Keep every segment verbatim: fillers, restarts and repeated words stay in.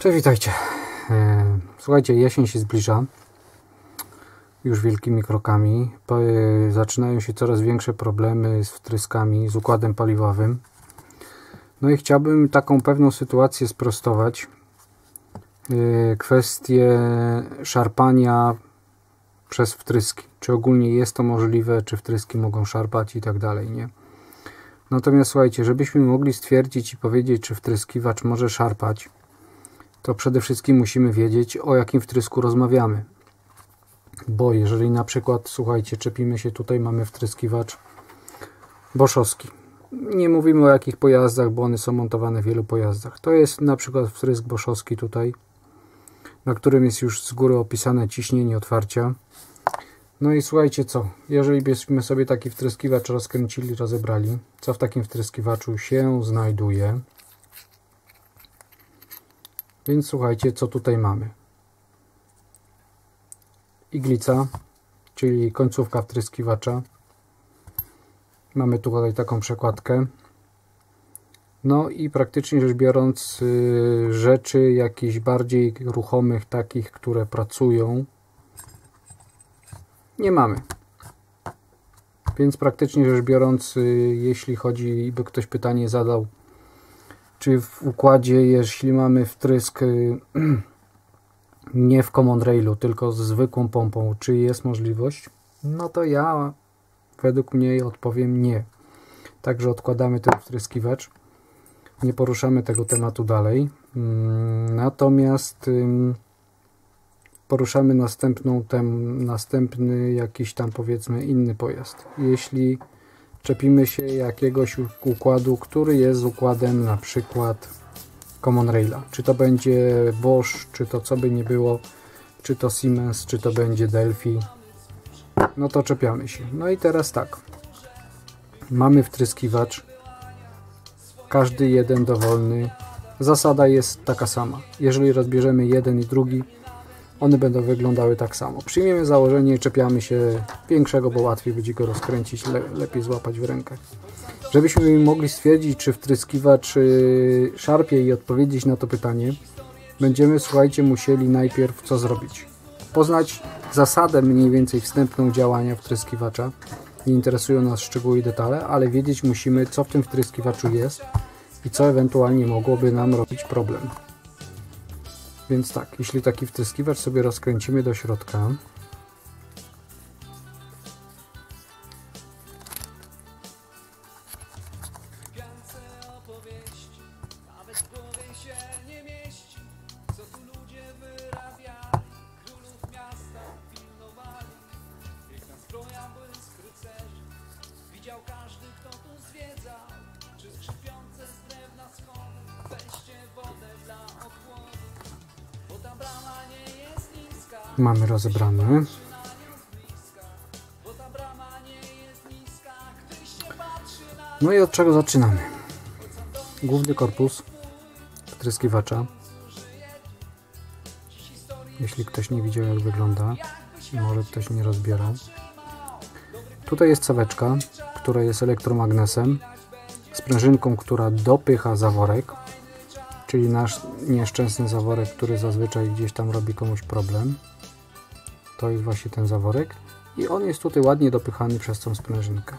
Cześć, witajcie. Słuchajcie, jesień się zbliża już wielkimi krokami. Zaczynają się coraz większe problemy z wtryskami, z układem paliwowym. No i chciałbym taką pewną sytuację sprostować. Kwestię szarpania przez wtryski. Czy ogólnie jest to możliwe, czy wtryski mogą szarpać i tak dalej, nie? Natomiast słuchajcie, żebyśmy mogli stwierdzić i powiedzieć, czy wtryskiwacz może szarpać, to przede wszystkim musimy wiedzieć, o jakim wtrysku rozmawiamy. Bo jeżeli na przykład, słuchajcie, czepimy się, tutaj mamy wtryskiwacz boszowski. Nie mówimy o jakich pojazdach, bo one są montowane w wielu pojazdach. To jest na przykład wtrysk boszowski tutaj, na którym jest już z góry opisane ciśnienie otwarcia. No i słuchajcie co, jeżeli byśmy sobie taki wtryskiwacz rozkręcili, rozebrali, co w takim wtryskiwaczu się znajduje? Więc słuchajcie, co tutaj mamy. Iglica, czyli końcówka wtryskiwacza. Mamy tutaj taką przekładkę. No i praktycznie rzecz biorąc rzeczy jakichś bardziej ruchomych, takich, które pracują, nie mamy. Więc praktycznie rzecz biorąc, jeśli chodzi, by ktoś pytanie zadał, czy w układzie, jeśli mamy wtrysk nie w common railu, tylko z zwykłą pompą, czy jest możliwość? No to ja według mnie odpowiem nie. Także odkładamy ten wtryskiwacz. Nie poruszamy tego tematu dalej. Natomiast poruszamy następną tem, następny jakiś tam powiedzmy inny pojazd. Jeśli czepimy się jakiegoś układu, który jest układem na przykład common raila. Czy to będzie Bosch, czy to co by nie było, czy to Siemens, czy to będzie Delphi. No to czepiamy się. No i teraz tak. Mamy wtryskiwacz. Każdy jeden dowolny. Zasada jest taka sama. Jeżeli rozbierzemy jeden i drugi, one będą wyglądały tak samo. Przyjmiemy założenie, czepiamy się większego, bo łatwiej będzie go rozkręcić, le lepiej złapać w rękę. Żebyśmy mogli stwierdzić, czy wtryskiwacz szarpie i odpowiedzieć na to pytanie, będziemy, słuchajcie, musieli najpierw co zrobić? Poznać zasadę mniej więcej wstępną działania wtryskiwacza. Nie interesują nas szczegóły i detale, ale wiedzieć musimy, co w tym wtryskiwaczu jest i co ewentualnie mogłoby nam robić problem. Więc tak, jeśli taki wtryskiwacz sobie rozkręcimy do środka, mamy rozebrane. No i od czego zaczynamy? Główny korpus wtryskiwacza. Jeśli ktoś nie widział, jak wygląda, może ktoś nie rozbierał. Tutaj jest ceweczka, która jest elektromagnesem, sprężynką, która dopycha zaworek, czyli nasz nieszczęsny zaworek, który zazwyczaj gdzieś tam robi komuś problem. To jest właśnie ten zaworek i on jest tutaj ładnie dopychany przez tą sprężynkę.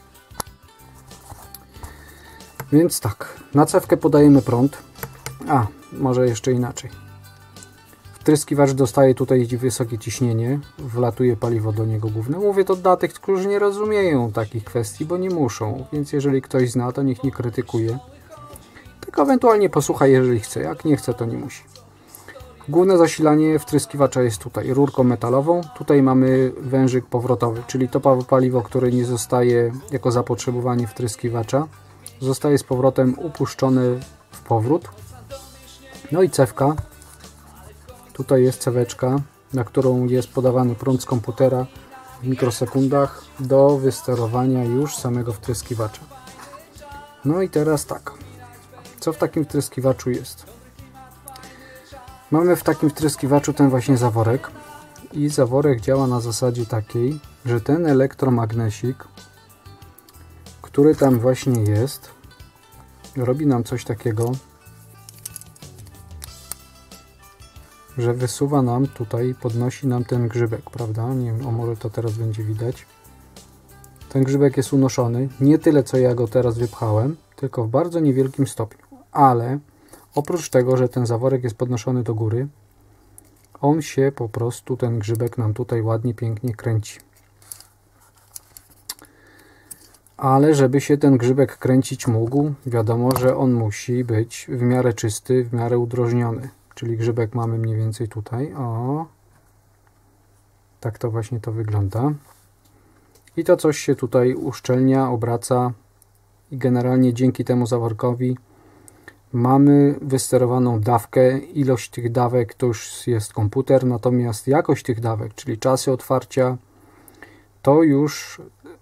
Więc tak, na cewkę podajemy prąd. A, może jeszcze inaczej. Wtryskiwacz dostaje tutaj wysokie ciśnienie, wlatuje paliwo do niego główne. Mówię to dla tych, którzy nie rozumieją takich kwestii, bo nie muszą. Więc jeżeli ktoś zna, to niech nie krytykuje. Tylko ewentualnie posłucha, jeżeli chce. Jak nie chce, to nie musi. Główne zasilanie wtryskiwacza jest tutaj rurką metalową. Tutaj mamy wężyk powrotowy, czyli to paliwo, które nie zostaje jako zapotrzebowanie wtryskiwacza, zostaje z powrotem upuszczone w powrót. No i cewka. Tutaj jest ceweczka, na którą jest podawany prąd z komputera w mikrosekundach do wysterowania już samego wtryskiwacza. No i teraz tak. Co w takim wtryskiwaczu jest? Mamy w takim wtryskiwaczu ten właśnie zaworek i zaworek działa na zasadzie takiej, że ten elektromagnesik, który tam właśnie jest, robi nam coś takiego, że wysuwa nam tutaj, podnosi nam ten grzybek, prawda? Nie wiem, o może to teraz będzie widać. Ten grzybek jest unoszony, nie tyle co ja go teraz wypchałem, tylko w bardzo niewielkim stopniu, ale oprócz tego, że ten zaworek jest podnoszony do góry, on się po prostu, ten grzybek nam tutaj ładnie, pięknie kręci. Ale żeby się ten grzybek kręcić mógł, wiadomo, że on musi być w miarę czysty, w miarę udrożniony. Czyli grzybek mamy mniej więcej tutaj. O, tak to właśnie to wygląda. I to coś się tutaj uszczelnia, obraca i generalnie dzięki temu zaworkowi mamy wysterowaną dawkę. Ilość tych dawek to już jest komputer, natomiast jakość tych dawek, czyli czasy otwarcia, to już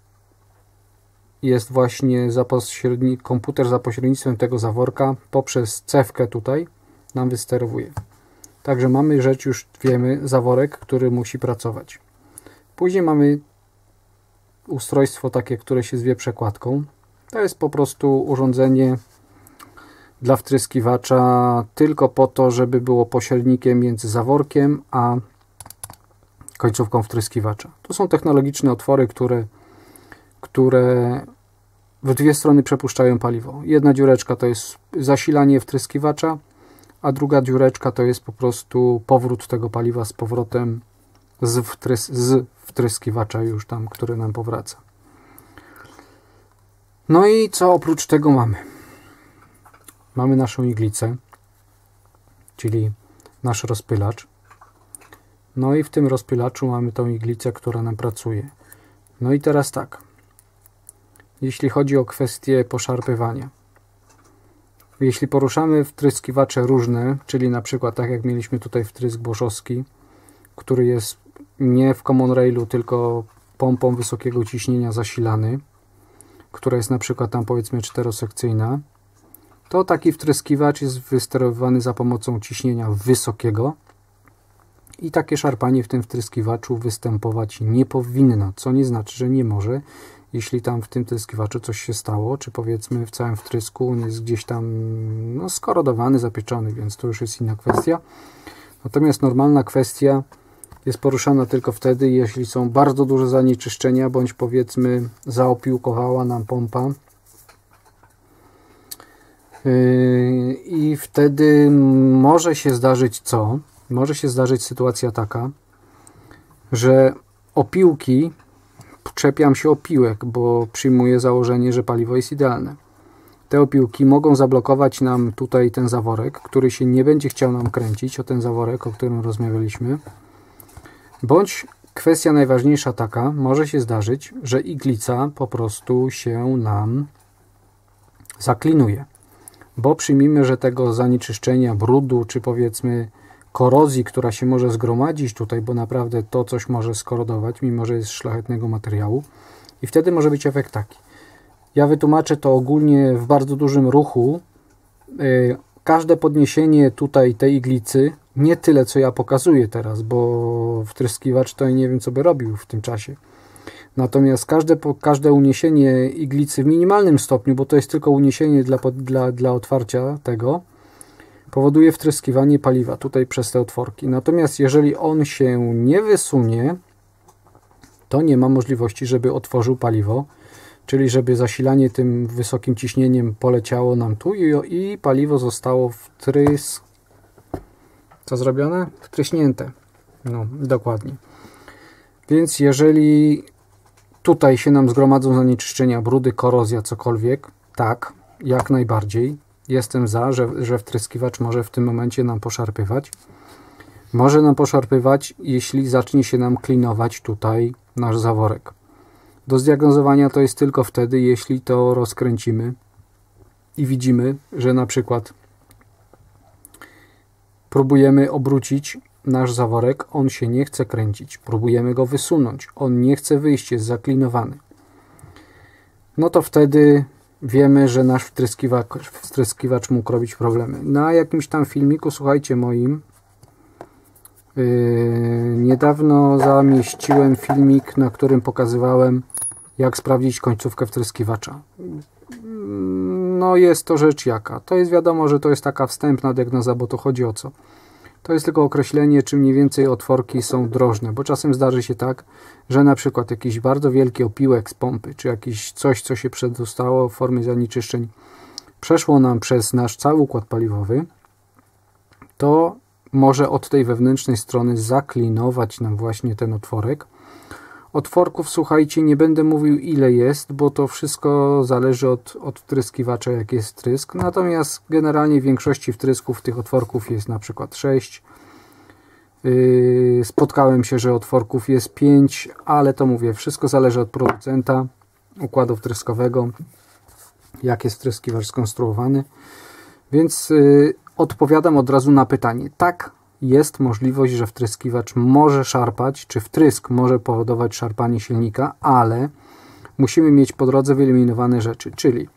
jest właśnie za pośredni, komputer za pośrednictwem tego zaworka poprzez cewkę tutaj nam wysterowuje. Także mamy rzecz, już wiemy, zaworek, który musi pracować. Później mamy ustrojstwo takie, które się zwie przekładką. To jest po prostu urządzenie dla wtryskiwacza tylko po to, żeby było pośrednikiem między zaworkiem a końcówką wtryskiwacza. To są technologiczne otwory, które, które w dwie strony przepuszczają paliwo. Jedna dziureczka to jest zasilanie wtryskiwacza, a druga dziureczka to jest po prostu powrót tego paliwa z powrotem z, wtrys z wtryskiwacza już tam, który nam powraca. No i co oprócz tego mamy? Mamy naszą iglicę, czyli nasz rozpylacz. No i w tym rozpylaczu mamy tą iglicę, która nam pracuje. No i teraz tak. Jeśli chodzi o kwestię poszarpywania. Jeśli poruszamy wtryskiwacze różne, czyli na przykład tak jak mieliśmy tutaj wtrysk boszowski, który jest nie w common railu, tylko pompą wysokiego ciśnienia zasilany, która jest na przykład tam powiedzmy czterosekcyjna, to taki wtryskiwacz jest wysterowany za pomocą ciśnienia wysokiego i takie szarpanie w tym wtryskiwaczu występować nie powinno, co nie znaczy, że nie może. Jeśli tam w tym wtryskiwaczu coś się stało, czy powiedzmy w całym wtrysku on jest gdzieś tam no, skorodowany, zapieczony, więc to już jest inna kwestia. Natomiast normalna kwestia jest poruszana tylko wtedy, jeśli są bardzo duże zanieczyszczenia, bądź powiedzmy zaopiłkowała nam pompa. Yy, I wtedy może się zdarzyć co? Może się zdarzyć sytuacja taka, że opiłki, czepiam się opiłek, bo przyjmuję założenie, że paliwo jest idealne. Te opiłki mogą zablokować nam tutaj ten zaworek, który się nie będzie chciał nam kręcić, o ten zaworek, o którym rozmawialiśmy. Bądź kwestia najważniejsza taka, może się zdarzyć, że iglica po prostu się nam zaklinuje. Bo przyjmijmy, że tego zanieczyszczenia, brudu, czy powiedzmy korozji, która się może zgromadzić tutaj, bo naprawdę to coś może skorodować, mimo że jest szlachetnego materiału. I wtedy może być efekt taki. Ja wytłumaczę to ogólnie w bardzo dużym ruchu. Yy, każde podniesienie tutaj tej iglicy, nie tyle co ja pokazuję teraz, bo wtryskiwacz to nie wiem co by robił w tym czasie. Natomiast każde, każde uniesienie iglicy w minimalnym stopniu, bo to jest tylko uniesienie dla, dla, dla otwarcia tego, powoduje wtryskiwanie paliwa tutaj przez te otworki. Natomiast jeżeli on się nie wysunie, to nie ma możliwości, żeby otworzył paliwo, czyli żeby zasilanie tym wysokim ciśnieniem poleciało nam tu i, i paliwo zostało wtrys... Co zrobione? Wtryśnięte. No, dokładnie. Więc jeżeli tutaj się nam zgromadzą zanieczyszczenia, brudy, korozja, cokolwiek, tak, jak najbardziej. Jestem za, że, że wtryskiwacz może w tym momencie nam poszarpywać. Może nam poszarpywać, jeśli zacznie się nam klinować tutaj nasz zaworek. Do zdiagnozowania to jest tylko wtedy, jeśli to rozkręcimy i widzimy, że na przykład próbujemy obrócić nasz zaworek, on się nie chce kręcić. Próbujemy go wysunąć, on nie chce wyjść, jest zaklinowany. No to wtedy wiemy, że nasz wtryskiwacz, wtryskiwacz mógł robić problemy. Na jakimś tam filmiku, słuchajcie, moim yy, niedawno zamieściłem filmik, na którym pokazywałem, jak sprawdzić końcówkę wtryskiwacza. No jest to rzecz jaka. To jest wiadomo, że to jest taka wstępna diagnoza, bo to chodzi o co? To jest tylko określenie, czy mniej więcej otworki są drożne, bo czasem zdarzy się tak, że na przykład jakiś bardzo wielki opiłek z pompy, czy jakieś coś, co się przedostało w formie zanieczyszczeń, przeszło nam przez nasz cały układ paliwowy, to może od tej wewnętrznej strony zaklinować nam właśnie ten otworek. Otworków, słuchajcie, nie będę mówił ile jest, bo to wszystko zależy od, od wtryskiwacza, jaki jest wtrysk. Natomiast generalnie w większości wtrysków tych otworków jest na przykład sześć. Yy, spotkałem się, że otworków jest pięć, ale to mówię, wszystko zależy od producenta układu wtryskowego, jak jest wtryskiwacz skonstruowany. Więc yy, odpowiadam od razu na pytanie. Tak, jest możliwość, że wtryskiwacz może szarpać, czy wtrysk może powodować szarpanie silnika, ale musimy mieć po drodze wyeliminowane rzeczy, czyli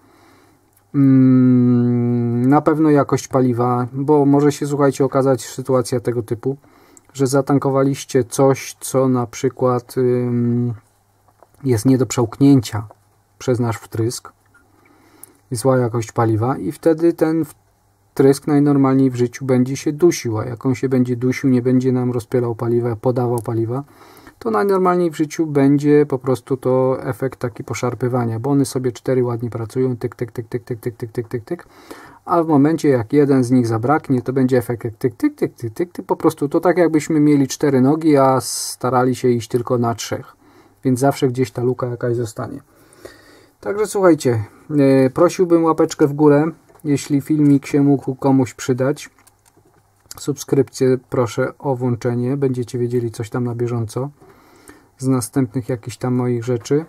mm, na pewno jakość paliwa, bo może się, słuchajcie, okazać sytuacja tego typu, że zatankowaliście coś, co na przykład ym, jest nie do przełknięcia przez nasz wtrysk, zła jakość paliwa i wtedy ten wtrysk najnormalniej w życiu będzie się dusił, a jak on się będzie dusił, nie będzie nam rozpylał paliwa, podawał paliwa, to najnormalniej w życiu będzie po prostu to efekt taki poszarpywania, bo one sobie cztery ładnie pracują, tyk, tyk, tyk, tyk, tyk, tyk, tyk, tyk, tyk, tyk, a w momencie jak jeden z nich zabraknie, to będzie efekt tyk, tyk, tyk, tyk, tyk, tyk, tyk, po prostu to tak jakbyśmy mieli cztery nogi, a starali się iść tylko na trzech, więc zawsze gdzieś ta luka jakaś zostanie. Także słuchajcie, yy, prosiłbym łapeczkę w górę, jeśli filmik się mógł komuś przydać. Subskrypcję proszę o włączenie. Będziecie wiedzieli coś tam na bieżąco z następnych jakichś tam moich rzeczy.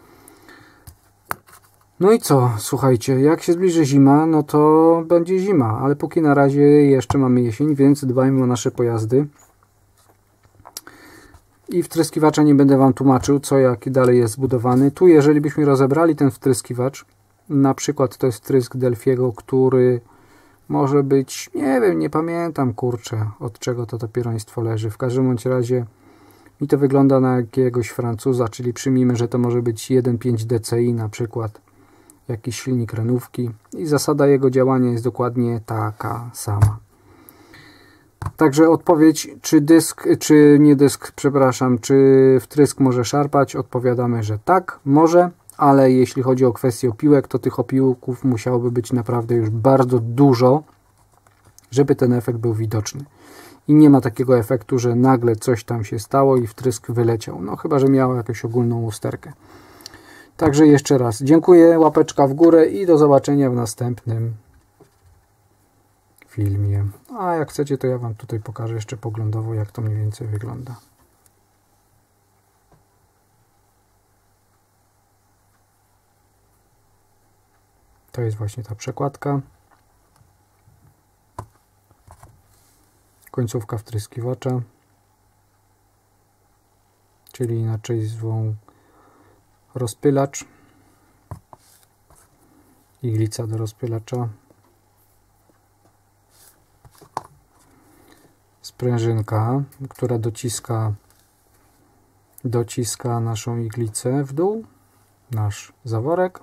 No i co? Słuchajcie, jak się zbliży zima, no to będzie zima, ale póki na razie jeszcze mamy jesień, więc dbajmy o nasze pojazdy. I wtryskiwacza nie będę Wam tłumaczył, co jaki dalej jest zbudowany. Tu jeżeli byśmy rozebrali ten wtryskiwacz, na przykład to jest wtrysk Delfiego, który może być, nie wiem, nie pamiętam, kurczę, od czego to to pieroństwo leży. W każdym bądź razie mi to wygląda na jakiegoś Francuza, czyli przyjmijmy, że to może być jeden przecinek pięć D C I na przykład, jakiś silnik renówki i zasada jego działania jest dokładnie taka sama. Także odpowiedź, czy dysk, czy nie dysk, przepraszam, czy wtrysk może szarpać, odpowiadamy, że tak, może. Ale jeśli chodzi o kwestię opiłek, to tych opiłków musiałoby być naprawdę już bardzo dużo, żeby ten efekt był widoczny. I nie ma takiego efektu, że nagle coś tam się stało i wtrysk wyleciał. No chyba, że miało jakąś ogólną usterkę. Także jeszcze raz dziękuję, łapeczka w górę i do zobaczenia w następnym filmie. A jak chcecie, to ja Wam tutaj pokażę jeszcze poglądowo, jak to mniej więcej wygląda. To jest właśnie ta przekładka. Końcówka wtryskiwacza, czyli inaczej zwą rozpylacz. Iglica do rozpylacza. Sprężynka, która dociska, dociska naszą iglicę w dół. Nasz zaworek.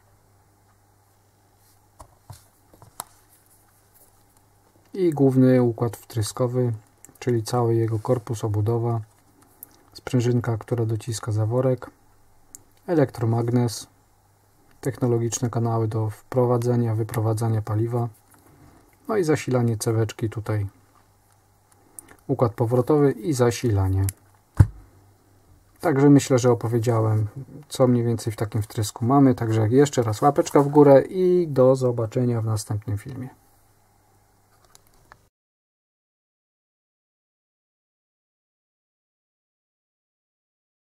I główny układ wtryskowy, czyli cały jego korpus, obudowa, sprężynka, która dociska zaworek, elektromagnes, technologiczne kanały do wprowadzenia, wyprowadzania paliwa, no i zasilanie ceweczki tutaj, układ powrotowy i zasilanie. Także myślę, że opowiedziałem, co mniej więcej w takim wtrysku mamy, także jeszcze raz łapeczka w górę i do zobaczenia w następnym filmie.